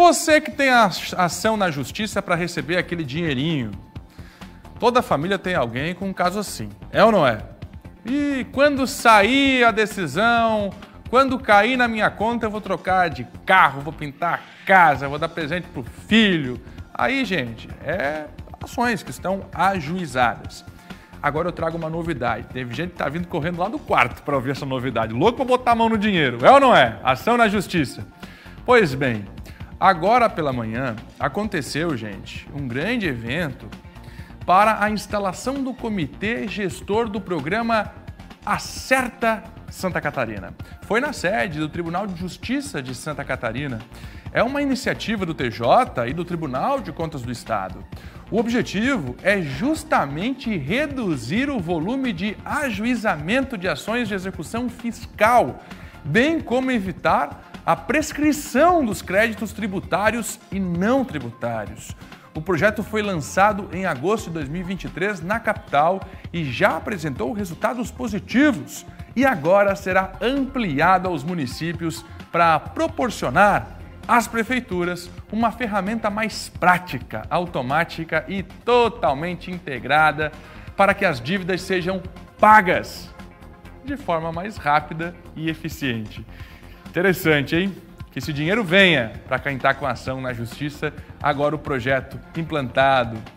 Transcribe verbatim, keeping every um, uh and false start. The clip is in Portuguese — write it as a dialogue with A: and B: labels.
A: você que tem a ação na justiça para receber aquele dinheirinho. Toda família tem alguém com um caso assim, é ou não é? E quando sair a decisão, quando cair na minha conta, eu vou trocar de carro, vou pintar a casa, vou dar presente pro filho. Aí, gente, é ações que estão ajuizadas. Agora eu trago uma novidade. Teve gente que tá vindo correndo lá do quarto para ouvir essa novidade. Louco para botar a mão no dinheiro, é ou não é? Ação na justiça. Pois bem, agora pela manhã aconteceu, gente, um grande evento para a instalação do comitê gestor do programa Acerta Santa Catarina. Foi na sede do Tribunal de Justiça de Santa Catarina. É uma iniciativa do T J e do Tribunal de Contas do Estado. O objetivo é justamente reduzir o volume de ajuizamento de ações de execução fiscal, bem como evitar a prescrição dos créditos tributários e não tributários. O projeto foi lançado em agosto de dois mil e vinte e três na capital e já apresentou resultados positivos e agora será ampliado aos municípios para proporcionar às prefeituras uma ferramenta mais prática, automática e totalmente integrada para que as dívidas sejam pagas de forma mais rápida e eficiente. Interessante, hein? Que esse dinheiro venha para quem está com ação na justiça, agora o projeto implantado,